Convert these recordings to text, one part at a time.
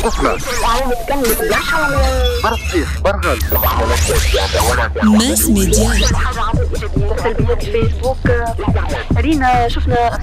اسمع برغل ماس ميديا. سلبيات الفيسبوك رينا شفنا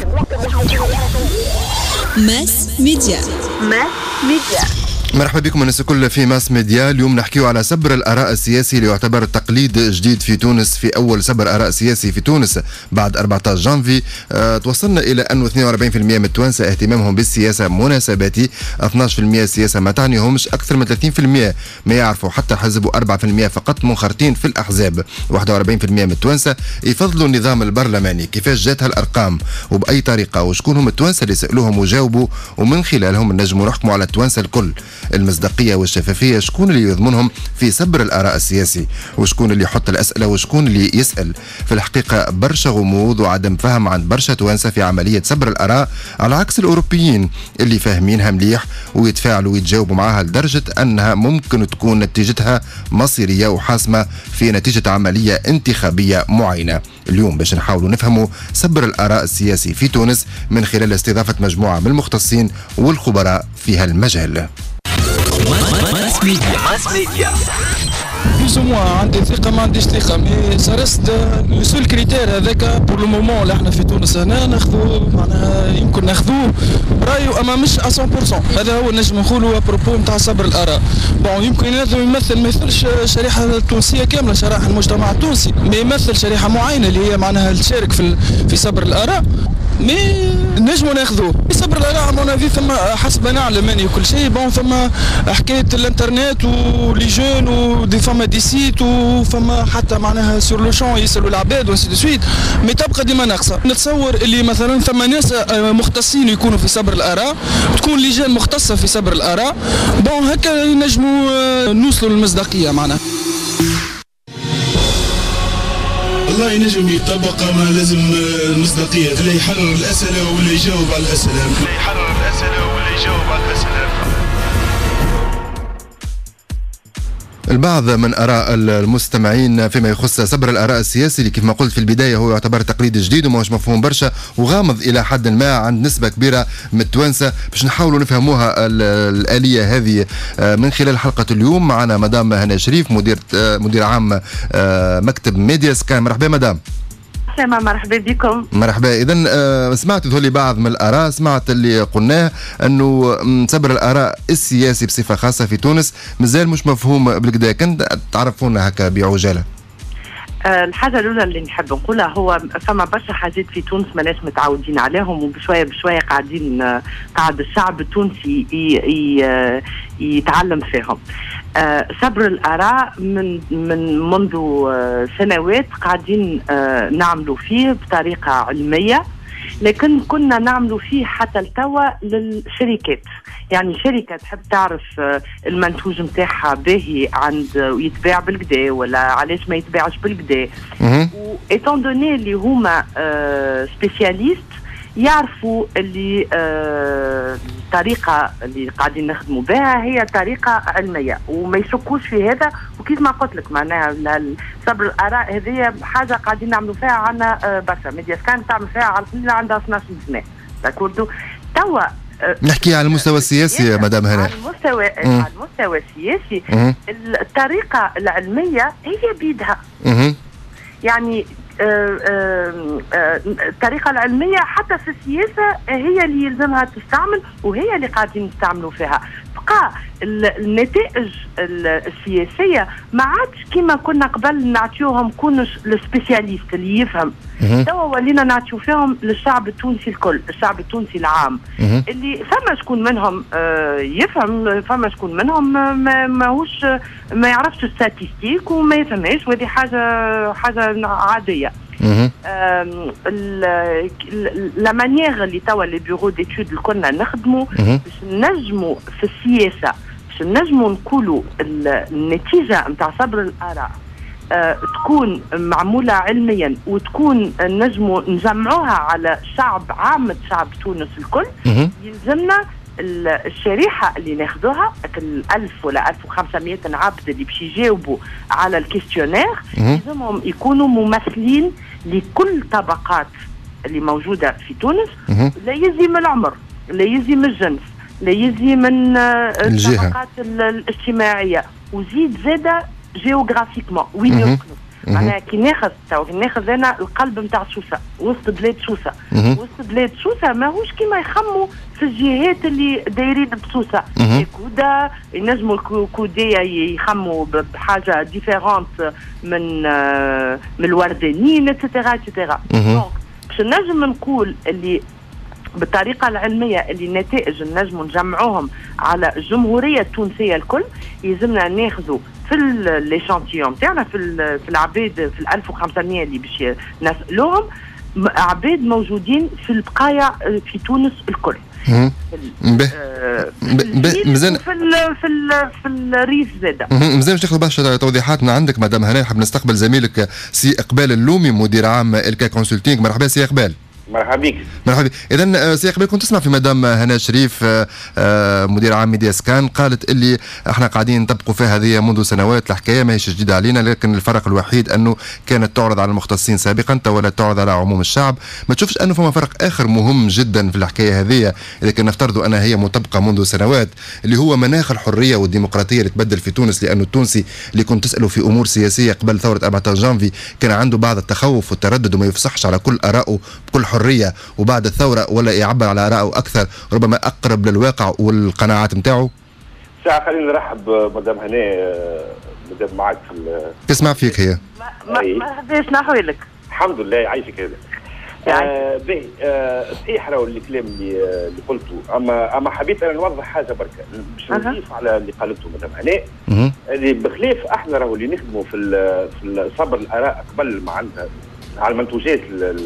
ماس ميديا. ماس ميديا. مرحبا بكم الناس الكل في ماس ميديا. اليوم نحكيو على سبر الآراء السياسي اللي يعتبر تقليد جديد في تونس، في أول سبر آراء سياسي في تونس بعد 14 جانفي. توصلنا إلى أنه 42% من التوانسة اهتمامهم بالسياسة مناسباتي، 12% السياسة ما تعنيهمش، أكثر من 30% ما يعرفوا حتى حزب، و4% فقط منخرطين في الأحزاب. 41% من التوانسة يفضلوا النظام البرلماني. كيفاش جات هالأرقام وبأي طريقة، وشكون هم التوانسة اللي سألوهم وجاوبوا ومن خلالهم نجموا نحكموا على التوانسة الكل؟ المصداقية والشفافية شكون اللي يضمنهم في سبر الآراء السياسي، وشكون اللي يحط الأسئلة وشكون اللي يسأل؟ في الحقيقة برشا غموض وعدم فهم عند برشا توانسة في عملية سبر الآراء، على عكس الأوروبيين اللي فاهمينها مليح ويتفاعلوا ويتجاوبوا معها لدرجة أنها ممكن تكون نتيجتها مصيرية وحاسمة في نتيجة عملية انتخابية معينة. اليوم باش نحاولوا نفهموا سبر الآراء السياسي في تونس من خلال استضافة مجموعة من المختصين والخبراء في هالمجال. ماس ميديا. بلوز موا عندي ثقة ما عنديش ثقة، مي سارست لو سول كريتير هذاك بور لو مومون اللي احنا في تونس هنا ناخذوه، معناها يمكن ناخذوه برايو اما مش 100%. هذا هو نجم نقولوا ابروبو نتاع صبر الآراء. بون يمكن هذا يمثل ما يمثلش شريحة التونسية كاملة، شريحة المجتمع التونسي، ما يمثل شريحة معينة اللي هي معناها تشارك في صبر الآراء. مي نجموا ناخذوه صبر الآراء مونافي. ثم حسب ما نعلم اني كل شيء بون ثم حكايه الانترنت ولي جون ودي فما دي سيت وفما حتى معناها سور لو شون يسالوا العباد وسي دو سويت، مي تبقى ديما ناقصه. نتصور اللي مثلا ثم ناس مختصين يكونوا في صبر الآراء، تكون لجان مختصه في صبر الآراء، بون هكا ينجموا نوصلوا للمصداقيه معناها. والله ينجم يطبق، ما لازم المصداقية، اللي يحرر الأسئلة واللي يجاوب على الأسئلة. البعض من آراء المستمعين فيما يخص سبر الآراء السياسي اللي كيف ما قلت في البداية هو يعتبر تقليد جديد وماهوش مفهوم برشا وغامض إلى حد ما عند نسبة كبيرة من التوانسة. باش نحاولوا نفهموها الآلية هذه من خلال حلقة اليوم. معنا مدام هنا شريف، مدير عام مكتب ميديا سكاي. مرحبا مدام. مرحبا بكم. مرحبا. إذا سمعت ذولي بعض من الآراء، سمعت اللي قلناه أنه سبر الآراء السياسي بصفة خاصة في تونس مازال مش مفهوم بالكدا، كنت تعرفونا هكا بعجالة. الحاجة الأولى اللي نحب نقولها هو فما برشا حاجات في تونس ماناش متعودين عليهم، وبشوية بشوية قاعد الشعب التونسي يتعلم فيهم. صبر الآراء منذ سنوات قاعدين نعملوا فيه بطريقة علمية، لكن كنا نعملوا فيه حتى التوا للشركات. يعني شركة تحب تعرف المنتوج نتاعها باهي عند يتباع بالكدا ولا علاش ما يتباعش بالكدا، و ايتون دوني اللي هما سبيسياليست يعرفوا اللي الطريقة اللي قاعدين نخدموا بها هي طريقة علمية وما يشكوش في هذا. وكيف ما قلت لك معناها صبر الآراء هذه حاجة قاعدين نعملوا فيها عنا برشا. ميديا سكان تعمل فيها على القليل عندها 12 سنة. داكوردو توا نحكي على المستوى السياسي يا مدام هنا. على المستوى السياسي الطريقة العلمية هي بيدها. يعني الطريقة العلمية حتى في السياسة هي اللي يلزمها تستعمل وهي اللي قاعدين نستعملوا فيها. بقى النتائج السياسية ما عادش كما كنا قبل نعطيوهم كونش السبيسياليست اللي يفهم. توا ولينا نعطيو فيهم للشعب التونسي الكل، الشعب التونسي العام، اللي فما شكون منهم يفهم، فما شكون منهم ماهوش ما يعرفش الستاتيستيك وما يفهمهاش، وهذه حاجة عادية. لا مانيير اللي توا لي بيرو ديتود اللي كنا نخدموا باش نجموا في السياسة، باش نجموا نقولوا النتيجة نتاع صبر الآراء تكون معمولة علميا وتكون نجموا نجمعوها على عامة شعب تونس الكل. يلزمنا الشريحة اللي ناخذوها 1000 ولا 1500 عبد اللي باش يجاوبوا على الكيستيونير، يلزمهم يكونوا ممثلين لكل طبقات اللي موجودة في تونس. لا يلزم العمر، لا يلزم الجنس، لا يزي من الجهة الطبقات الاجتماعية، وزيد زادة جيوغرافيكمون وين يسكنوا. معناها كي ناخذ انا القلب نتاع سوسه، وسط بلاد سوسه. وسط بلاد سوسه ماهوش كيما يخموا في الجهات اللي دايرين بسوسه. كودا ينجموا الكودية يخموا بحاجه ديفيرونت من الوردانيين اتسيتيرا اتسيتيرا. باش نجم نقول اللي بالطريقة العلمية اللي النتائج نجموا نجمعوهم على الجمهورية التونسية الكل، يلزمنا ناخذوا في ليشانتيون تاعنا في العباد في 1500 اللي باش نسألوهم عباد موجودين في البقايا في تونس الكل. مزيان في الريف زاده. مزيان باش تاخذ برشا توضيحات من عندك مدام هنا. نحب نستقبل زميلك سي اقبال اللومي مدير عام الكا كونسلتينغ. مرحبا سي اقبال. مرحبا بك. مرحبا. اذا سي اقبال كنت تسمع في مدام هنا شريف مدير عام ميديا سكان قالت اللي احنا قاعدين نطبقوا فيها هذه منذ سنوات، الحكايه ماهيش جديده علينا، لكن الفرق الوحيد انه كانت تعرض على المختصين سابقا ولا تعرض على عموم الشعب. ما تشوفش انه فما فرق اخر مهم جدا في الحكايه هذه اذا كان نفترضوا انها هي مطبقه منذ سنوات، اللي هو مناخ الحريه والديمقراطيه اللي تبدل في تونس؟ لانه التونسي اللي كنت تساله في امور سياسيه قبل ثوره 14 جانفي كان عنده بعض التخوف والتردد وما يفصحش على كل ارائه بكل حريه، وبعد الثورة ولا يعبر على آرائه أكثر ربما أقرب للواقع والقناعات نتاعو. ساعة خلينا نرحب مدام هنا مدام معك في تسمع فيك هي. مرحبا شنو لك؟ الحمد لله يعيشك هذا. باهي صحيح راهو الكلام اللي قلته، اما حبيت انا نوضح حاجه بركه باش نضيف على اللي قالته مدام هنا. اللي بخلاف احنا راهو اللي نخدموا في صبر الاراء قبل معناتها على المنتوجات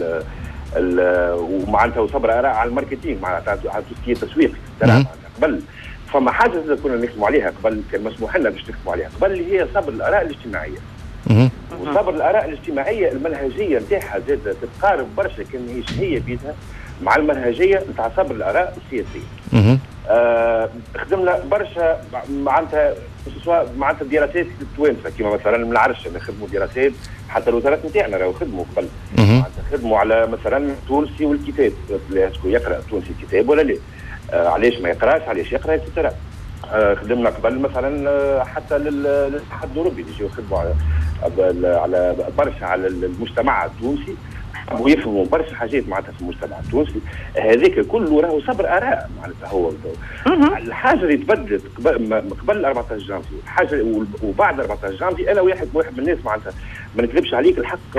ومعناتها وصبر اراء على الماركتينغ معناتها على التسويق قبل. فما حاجه كنا نخدموا عليها قبل، كان مسموح لنا باش نخدموا عليها قبل، اللي هي صبر الاراء الاجتماعيه. وصبر الاراء الاجتماعيه المنهجيه نتاعها زاد تتقارب برشا، كان ماهيش هي بيدها مع المنهجيه نتاع صبر الاراء السياسيه. خدمنا برشا معناتها سواء معناتها دراسات التوانسه كما مثلا من العرشه نخدموا دراسات، حتى الوزارات نتاعنا راهو خدموا قبل معناتها خدموا على مثلا التونسي والكتاب، شكون يقرا التونسي الكتاب ولا لا، علاش ما يقراش، علاش يقرا اتسيتيرا. خدمنا قبل مثلا حتى للاتحاد الاوروبي يجيو يخدموا على برشا على المجتمع التونسي ويفهموا برشا حاجات معناتها في المجتمع التونسي. هذاك كله راهو صبر اراء معناتها. هو الحاجه اللي تبدلت قبل 14 جانفي الحاجه وبعد 14 جانفي، انا واحد من الناس معناتها ما نكذبش عليك الحق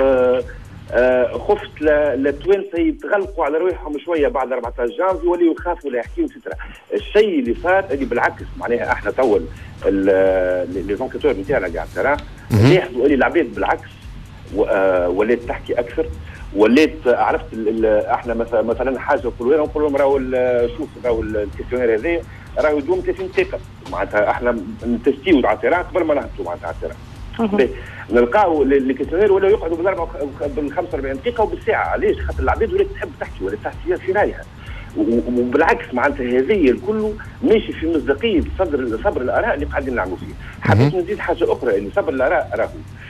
خفت التوانسه يتغلقوا على روحهم شويه بعد 14 جانفي ولا يخافوا ولا يحكيوا سترا. الشيء اللي صار اللي بالعكس معناها احنا تو لي زونكيتور نتاعنا قاعد ترى لاحظوا اللي العباد بالعكس ولات تحكي اكثر، وليت عرفت احنا مثلا حاجه نقول لهم راهو شوف راهو الكيستيونير هذا راهو يدوم 30 دقيقه معناتها احنا نتستيو على التيران قبل ما نهبطوا معناتها على التيران. نلقاو الكيستيونير ولا يقعدوا بال 45 دقيقه وبالساعه. علاش؟ خاطر العباد ولات تحب تحكي ولا تحكي في رايها، وبالعكس معناتها هذه الكل ماشي في مصداقيه صبر الاراء اللي قاعدين نعملوا فيه. حبيت نزيد حاجه اخرى، ان صبر الاراء راهو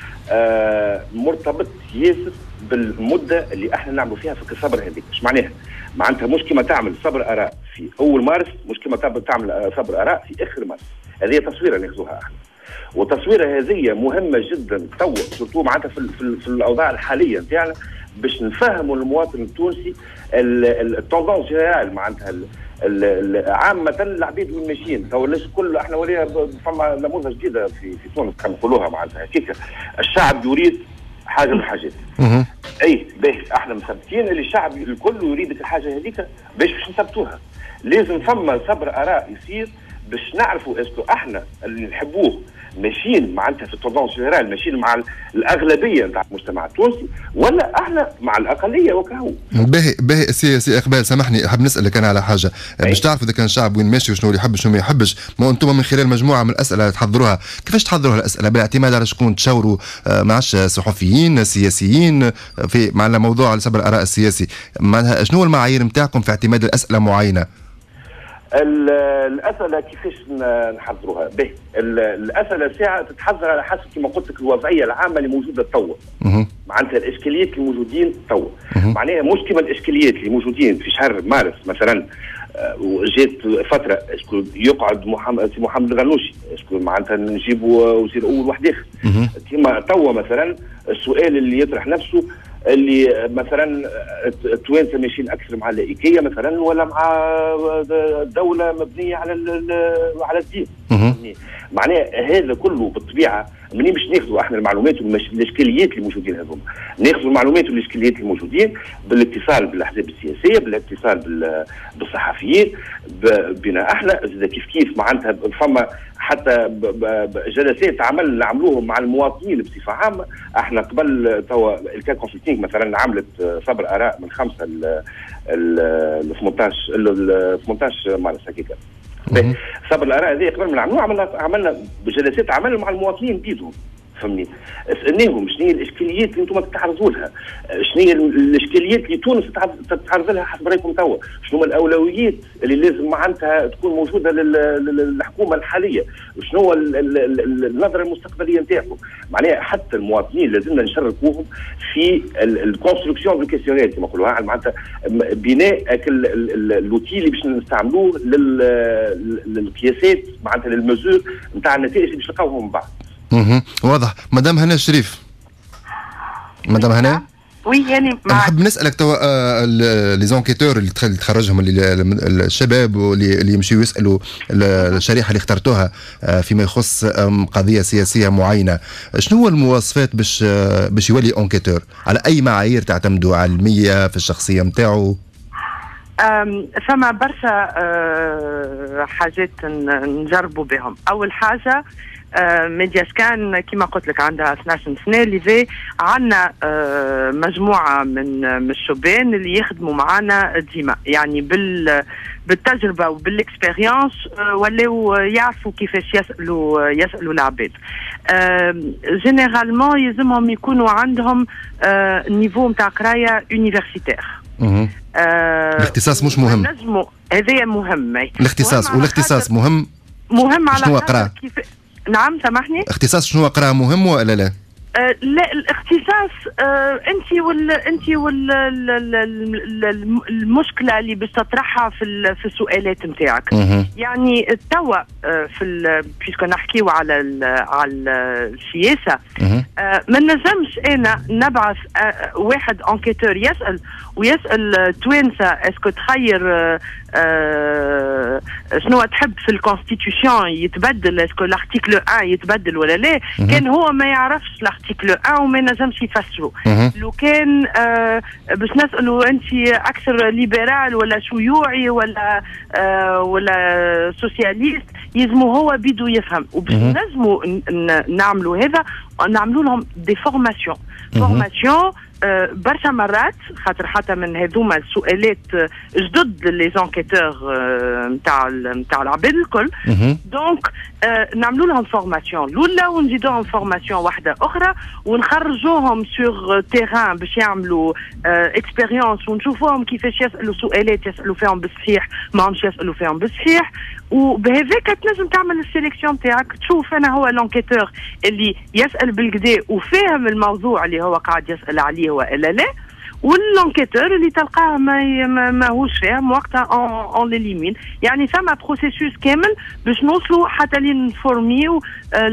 مرتبط ياسر بالمده اللي احنا نعملوا فيها في الصبر هذيك. ايش معناها؟ معناتها مش كما تعمل صبر اراء في اول مارس، مش كما تعمل صبر اراء في اخر مارس. هذه تصويره ناخذوها احنا، والتصويره هذه مهمه جدا تو سورتو معناتها في الاوضاع الحاليه نتاعنا باش نفهموا المواطن التونسي التوندونس جينيرال معناتها عامة العبيد وين ماشيين. تو الناس كل احنا ولينا فما نموذج جديدة في تونس كما نقولوها معناتها هكاك، الشعب يريد حاجة من الحاجات. اي باهي احنا مثبتين اللي الشعب الكل يريد الحاجة هذيك باش نثبتوها. لازم فما صبر اراء يصير باش نعرفوا اسكو احنا اللي نحبوه ماشيين معناتها في التوندونس جينيرال ماشيين مع الاغلبيه نتاع المجتمع التونسي ولا احنا مع الاقليه وكهو. باهي سي اقبال سامحني حاب نسالك انا على حاجه باش تعرفوا اذا كان الشعب وين ماشي وشنو اللي يحب وشنو ما يحبش. ما انتم من خلال مجموعه من الاسئله تحضروها، كيفاش تحضروا الاسئله؟ بالاعتماد على شكون تشاوروا معاش صحفيين سياسيين في مع موضوع صبر الاراء السياسي؟ معناها شنو المعايير نتاعكم في اعتماد الاسئله معينه؟ الاسئله كيفاش نحضروها؟ باهي الاسئله ساعه تتحضر على حسب كما قلت لك الوضعيه العامه اللي موجوده توا. معناتها الاشكاليات الموجودين توا معناها مش كما الاشكاليات اللي موجودين في شهر مارس مثلا. جات فتره شكون يقعد محمد الغنوشي، شكون معناتها نجيبوا وزير اول واحد اخر. كما توا مثلا السؤال اللي يطرح نفسه اللي مثلا التوانسه ماشيين اكثر مع اللائكيه مثلا ولا مع دوله مبنيه على الدين. معناها هذا كله بالطبيعه منين باش ناخذوا احنا المعلومات والاشكاليات اللي موجودين هذوما، ناخذوا المعلومات والاشكاليات اللي موجودين بالاتصال بالاحزاب السياسيه، بالاتصال بالصحفيين، بنا احنا كيف كيف معناتها فما حتى جلسات عملوهم مع المواطنين بصفه عامه. احنا قبل توا الكا كونسلتينغ مثلا عملت صبر اراء من 5 ل 18 مارس هكاك. صبر الاراء هذه قبل ما نعملوها عملنا جلسات عمل مع المواطنين بيدهم، فهمني. سالناهم شنو هي الاشكاليات اللي انتم تتعرضوا لها، شنو هي الاشكاليات اللي تونس تتعرض لها حسب رايكم توا، شنو هما الاولويات اللي لازم معناتها تكون موجوده للحكومه الحاليه، شنو هو النظره المستقبليه نتاعكم. معناها حتى المواطنين لازمنا نشاركوهم في الكونستركسيون دو كيسيونير كما نقولوها، معناتها بناء اللوتي اللي باش نستعملوه للقياسات معناتها للمزور نتاع النتائج اللي باش نلقاوهم من بعد. واضح. مدام هنا الشريف، مدام هنا وي يعني نحب نسالك توا لي زونكيتور اللي تخرجهم الشباب واللي يمشيوا يسالوا الشريحه اللي اخترتوها فيما يخص قضيه سياسيه معينه، شنو هو المواصفات باش يولي اونكيتور؟ على اي معايير تعتمدوا؟ علميه في الشخصيه نتاعو؟ فما برشا حاجات نجربوا بهم. اول حاجه ميديا سكان كما قلت لك عندها 12 سنه اللي عندنا مجموعه من الشبان اللي يخدموا معنا ديما، يعني بالتجربه وبالاكسبيريونس ولاو يعرفوا كيفاش يسالوا العباد. جينيرالمون يلزمهم يكونوا عندهم نيفو نتاع قرايه يونيفرسيتير. الاختصاص مش مهم؟ هذايا مهم. والاختصاص مهم على شنو قرا؟ نعم سامحني. اختصاص شنو قرا مهم ولا لا؟ لا الاختصاص انت المشكله اللي باش تطرحها في السؤالات نتاعك. يعني توا بيسكو نحكيو على السياسه، ما نجمش انا نبعث واحد انكيتور يسال توانسه اسكو تخير شنو تحب في الكونستيتيوشن يتبدل، اسكو الارتيكل 1 يتبدل ولا لا. كان هو ما يعرفش الارتيكل 1 وما نجمش يفسره. لو كان باش نسالوا انت اكثر ليبرال ولا شيوعي ولا سوسياليست، يلزمو هو بيدو يفهم. وباش نجموا نعملوا هذا نعملوا لهم دي فورماسيون برشا مرات، خاطر حتى من هذوما السؤالات جدد لي زونكيتور نتاع العباد الكل. دونك نعملوا لهم فورماسيون الاولى ونزيدوهم فورماسيون واحده اخرى ونخرجوهم سور تيران باش يعملوا اكسبيريونس ونشوفوهم كيفاش يسالوا سؤالات يسالوا فيهم بالصحيح ماهمش يسالوا فيهم بالصحيح. وبهذاك تنجم تعمل السيليكسيون تاعك، تشوف انا هو لونكيتور اللي يسال بالكدا وفاهم الموضوع اللي هو قاعد يسال عليه والا لا، واللونكيتور اللي تلقاه ماهوش فاهم وقتها اون ليليمين. يعني ثم بروسيسوس كامل باش نوصلوا حتى لين نفورميو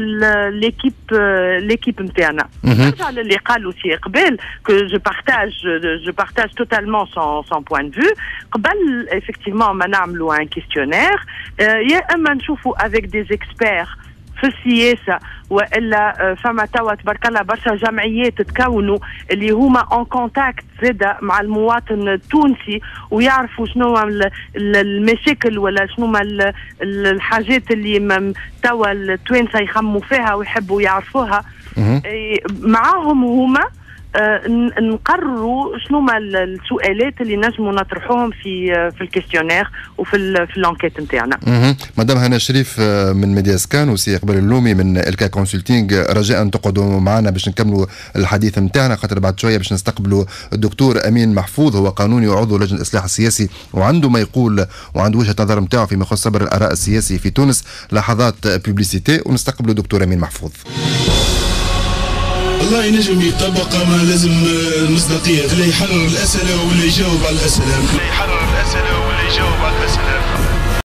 ليكيب نتاعنا. نرجع للي قالوا سي قبل كو جو بارتاج توتالمون سون بوين دو. قبل افكتيفمون ما نعملوا ان كيستيونير، يا اما نشوفوا افيك دي اكسبير في السياسه والا فما توا تبارك الله برشا جمعيات تكونوا اللي هما اون كونتاكت زاده مع المواطن التونسي ويعرفوا شنو المشاكل ولا شنو الحاجات اللي توا التوانسه يخموا فيها ويحبوا يعرفوها. معاهم هما نقرروا شنو ما السؤالات اللي نجموا نطرحوهم في الكيستيونير وفي الانكيت نتاعنا. مدام هنا الشريف من ميديا سكان وسي اقبال اللومي من الكا كونسلتينغ، رجاء تقعدوا معنا باش نكملوا الحديث نتاعنا، خاطر بعد شويه باش نستقبلوا الدكتور امين محفوظ، هو قانوني وعضو لجنه الاصلاح السياسي وعنده ما يقول وعنده وجهه نظر نتاعو فيما يخص صبر الاراء السياسي في تونس. لحظات بوبليسيتي ونستقبلوا دكتور امين محفوظ. الله ينجم يطبق، ما لازم مصداقيه، اللي يحرر الاسئله ولا يجاوب على الاسئله.